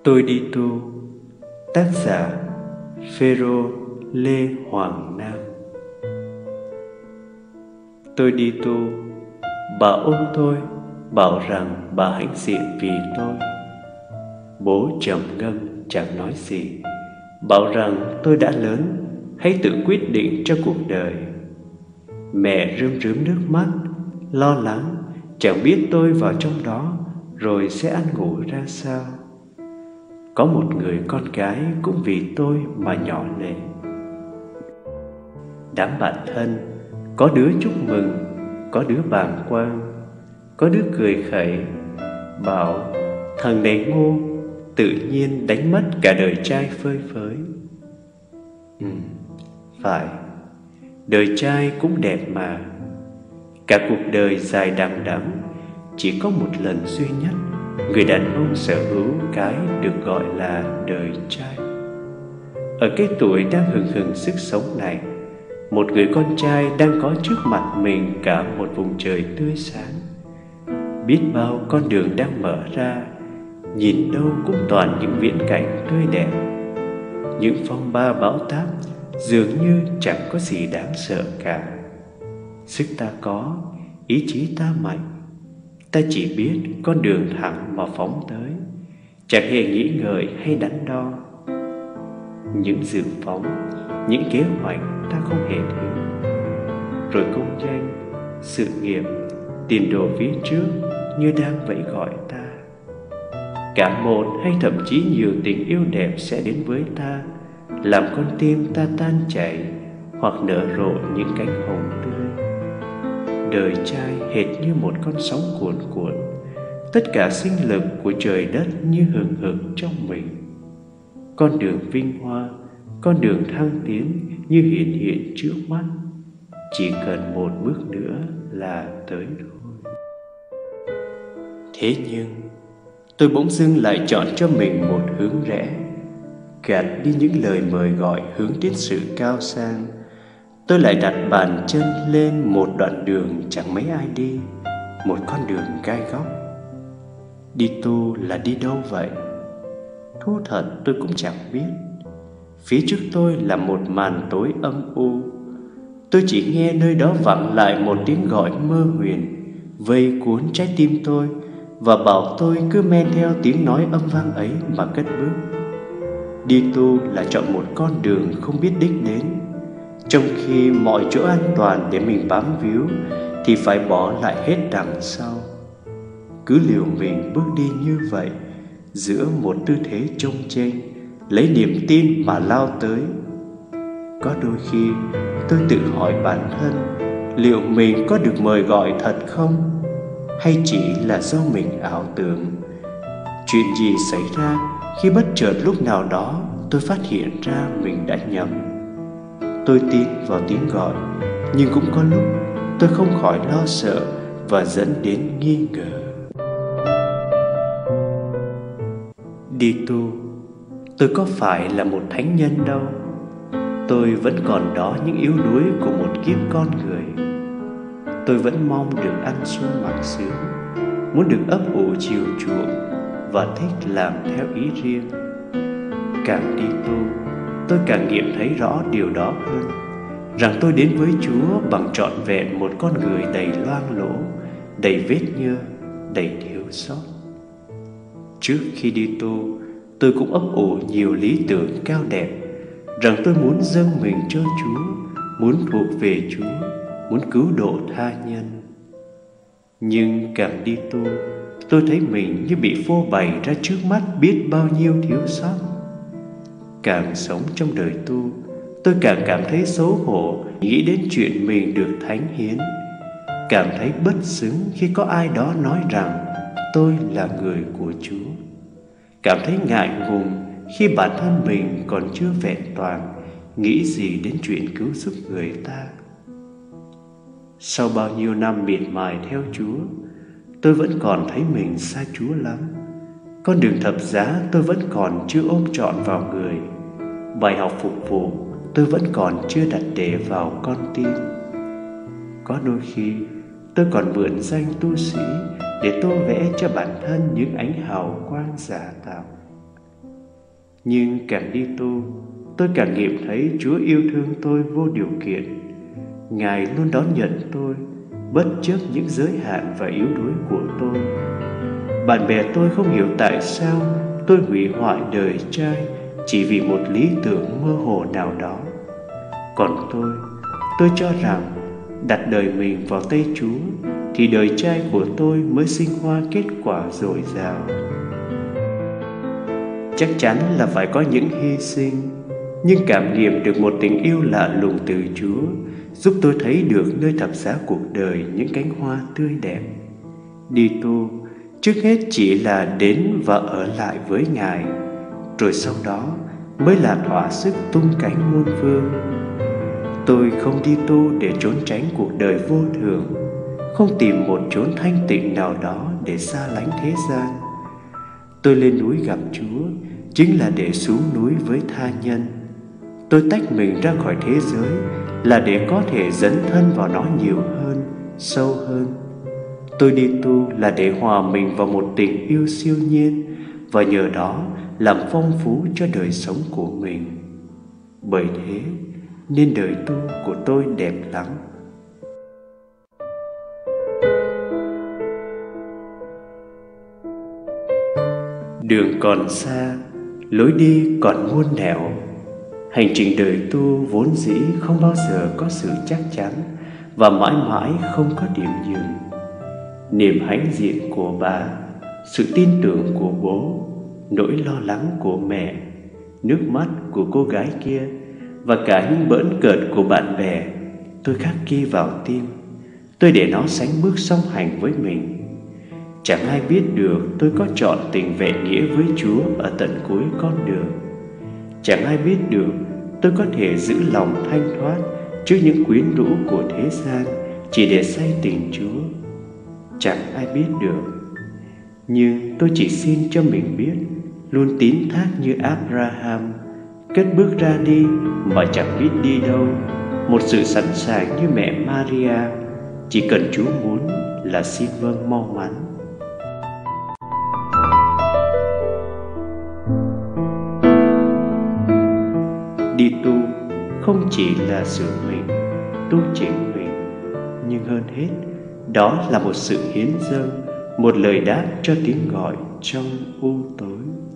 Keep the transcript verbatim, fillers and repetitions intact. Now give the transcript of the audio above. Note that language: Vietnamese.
Tôi đi tu. Tác giả Phêrô Lê Hoàng Nam. Tôi đi tu. Bà ôm tôi, bảo rằng bà hãnh diện vì tôi. Bố trầm ngâm chẳng nói gì, bảo rằng tôi đã lớn, hãy tự quyết định cho cuộc đời. Mẹ rơm rớm nước mắt, lo lắng, chẳng biết tôi vào trong đó rồi sẽ ăn ngủ ra sao. Có một người con gái cũng vì tôi mà nhỏ lệ. Đám bạn thân, có đứa chúc mừng, có đứa bàng quang, có đứa cười khẩy, bảo thằng này ngu, tự nhiên đánh mất cả đời trai phơi phới. Ừ, phải, đời trai cũng đẹp mà. Cả cuộc đời dài đằng đẵng, chỉ có một lần duy nhất người đàn ông sở hữu cái được gọi là đời trai. Ở cái tuổi đang hừng hừng sức sống này, một người con trai đang có trước mặt mình cả một vùng trời tươi sáng. Biết bao con đường đang mở ra, nhìn đâu cũng toàn những viễn cảnh tươi đẹp. Những phong ba bão táp dường như chẳng có gì đáng sợ cả. Sức ta có, ý chí ta mạnh, ta chỉ biết con đường thẳng mà phóng tới, chẳng hề nghĩ ngợi hay đắn đo. Những dự phóng, những kế hoạch ta không hề thiếu. Rồi công danh, sự nghiệp, tiền đồ phía trước như đang vẫy gọi ta. Cả một hay thậm chí nhiều tình yêu đẹp sẽ đến với ta, làm con tim ta tan chảy hoặc nở rộ những cánh hồng tươi. Đời trai hệt như một con sóng cuồn cuộn, tất cả sinh lực của trời đất như hừng hực trong mình. Con đường vinh hoa, con đường thăng tiến như hiện hiện trước mắt, chỉ cần một bước nữa là tới thôi. Thế nhưng tôi bỗng dưng lại chọn cho mình một hướng rẽ, gạt đi những lời mời gọi hướng đến sự cao sang. Tôi lại đặt bàn chân lên một đoạn đường chẳng mấy ai đi, một con đường gai góc. Đi tu là đi đâu vậy? Thú thật tôi cũng chẳng biết. Phía trước tôi là một màn tối âm u. Tôi chỉ nghe nơi đó vẳng lại một tiếng gọi mơ huyền, vây cuốn trái tim tôi và bảo tôi cứ men theo tiếng nói âm vang ấy mà cất bước. Đi tu là chọn một con đường không biết đích đến, trong khi mọi chỗ an toàn để mình bám víu thì phải bỏ lại hết đằng sau. Cứ liều mình bước đi như vậy, giữa một tư thế chông chênh, lấy niềm tin mà lao tới. Có đôi khi tôi tự hỏi bản thân, liệu mình có được mời gọi thật không? Hay chỉ là do mình ảo tưởng? Chuyện gì xảy ra khi bất chợt lúc nào đó tôi phát hiện ra mình đã nhầm? Tôi tin vào tiếng gọi, nhưng cũng có lúc tôi không khỏi lo sợ và dẫn đến nghi ngờ. Đi tu, tôi có phải là một thánh nhân đâu. Tôi vẫn còn đó những yếu đuối của một kiếp con người. Tôi vẫn mong được ăn sung mặc sướng, muốn được ấp ủ chiều chuộng và thích làm theo ý riêng. Càng đi tu, tôi càng nghiệm thấy rõ điều đó hơn, rằng tôi đến với Chúa bằng trọn vẹn một con người đầy loang lổ, đầy vết nhơ, đầy thiếu sót. Trước khi đi tu, tôi cũng ấp ủ nhiều lý tưởng cao đẹp, rằng tôi muốn dâng mình cho Chúa, muốn thuộc về Chúa, muốn cứu độ tha nhân. Nhưng càng đi tu, tôi thấy mình như bị phô bày ra trước mắt biết bao nhiêu thiếu sót. Càng sống trong đời tu, tôi càng cảm thấy xấu hổ nghĩ đến chuyện mình được thánh hiến, cảm thấy bất xứng khi có ai đó nói rằng tôi là người của Chúa, cảm thấy ngại ngùng khi bản thân mình còn chưa vẹn toàn, nghĩ gì đến chuyện cứu giúp người ta. Sau bao nhiêu năm miệt mài theo Chúa, tôi vẫn còn thấy mình xa Chúa lắm. Con đường thập giá tôi vẫn còn chưa ôm trọn vào người. Bài học phục vụ tôi vẫn còn chưa đặt để vào con tim. Có đôi khi tôi còn mượn danh tu sĩ để tô vẽ cho bản thân những ánh hào quang giả tạo. Nhưng càng đi tu, tôi càng nghiệm thấy Chúa yêu thương tôi vô điều kiện. Ngài luôn đón nhận tôi, bất chấp những giới hạn và yếu đuối của tôi. Bạn bè tôi không hiểu tại sao tôi hủy hoại đời trai chỉ vì một lý tưởng mơ hồ nào đó. Còn tôi, tôi cho rằng đặt đời mình vào tay Chúa thì đời trai của tôi mới sinh hoa kết quả dồi dào. Chắc chắn là phải có những hy sinh, nhưng cảm nghiệm được một tình yêu lạ lùng từ Chúa giúp tôi thấy được nơi thập giá cuộc đời những cánh hoa tươi đẹp. Đi tu trước hết chỉ là đến và ở lại với Ngài, rồi sau đó mới là thỏa sức tung cánh muôn phương. Tôi không đi tu để trốn tránh cuộc đời vô thường, không tìm một chốn thanh tịnh nào đó để xa lánh thế gian. Tôi lên núi gặp Chúa chính là để xuống núi với tha nhân. Tôi tách mình ra khỏi thế giới là để có thể dấn thân vào nó nhiều hơn, sâu hơn. Tôi đi tu là để hòa mình vào một tình yêu siêu nhiên và nhờ đó làm phong phú cho đời sống của mình. Bởi thế nên đời tu của tôi đẹp lắm. Đường còn xa, lối đi còn muôn nẻo. Hành trình đời tu vốn dĩ không bao giờ có sự chắc chắn và mãi mãi không có điểm dừng. Niềm hãnh diện của bà, sự tin tưởng của bố, nỗi lo lắng của mẹ, nước mắt của cô gái kia và cả những bỡn cợt của bạn bè, tôi khắc ghi vào tim. Tôi để nó sánh bước song hành với mình. Chẳng ai biết được tôi có chọn tình vẹn nghĩa với Chúa ở tận cuối con đường. Chẳng ai biết được tôi có thể giữ lòng thanh thoát trước những quyến rũ của thế gian chỉ để say tình Chúa. Chẳng ai biết được. Nhưng tôi chỉ xin cho mình biết luôn tín thác như Abraham, cất bước ra đi mà chẳng biết đi đâu, một sự sẵn sàng như mẹ Maria, chỉ cần Chúa muốn là xin vâng mau mắn. Đi tu không chỉ là sửa mình, tu chỉnh mình, nhưng hơn hết đó là một sự hiến dâng, một lời đáp cho tiếng gọi trong u tối.